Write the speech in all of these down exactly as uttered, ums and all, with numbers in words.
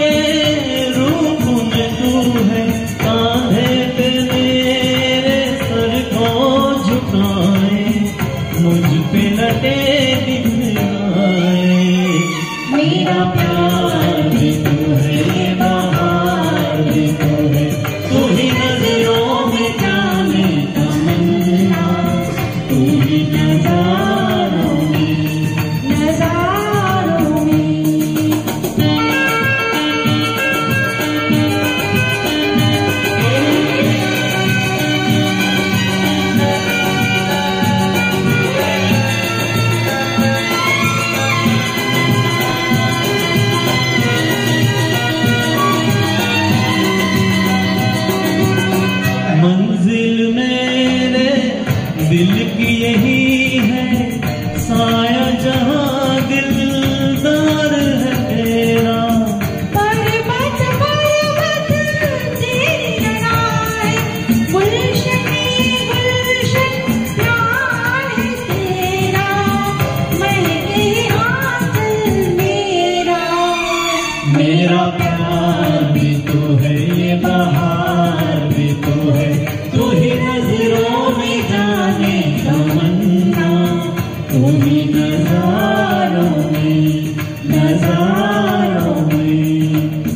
रूप में तू है, कांधे पे मेरे सर को झुकाए, मुझ पे लटे दिखलाए। मेरा प्यार भी तू है, ये बहार भी तू है, तू ही नजरों में जाने तमन्ना, तू ही नजारों में, नजारों में। मंजिल मेरे दिल की यही है, साया जहां दिलदार है तेरा। पर्वत पर्वत तेरी लड़ाई, गुलशन गुलशन प्यार है तेरा, महके आंचल मेरा। मेरा प्यार भी तू है, ये बहार भी तू है, तू ही नजरों में जाने तमन्ना, तू ही नजारों में, नजारों में।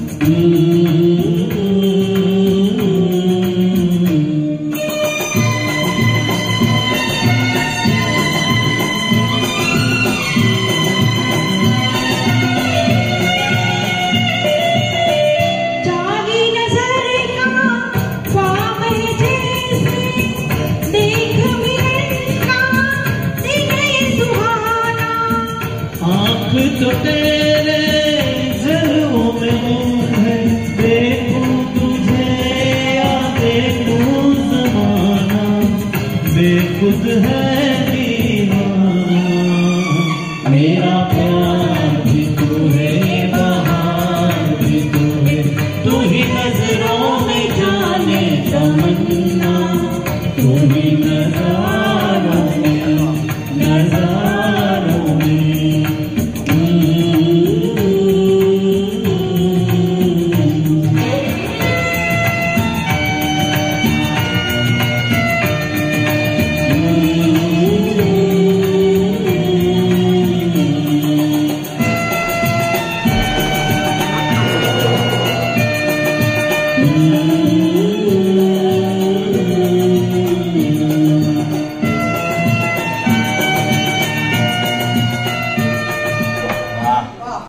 जागी नजर का ख्वाब है जैसे, देख मिलन का दिन ये सुहाना। आँख तो तेरे झलकों में हूँ है, देखूं तुझे या देखूं ज़माना, बेखुद है दीवाना। मेरा प्यार भी तू है, ये बहार भी तू है, तू ही नजरों में जाने तमन्ना, तू ही नजारों में, नजारों में। Mm-hmm.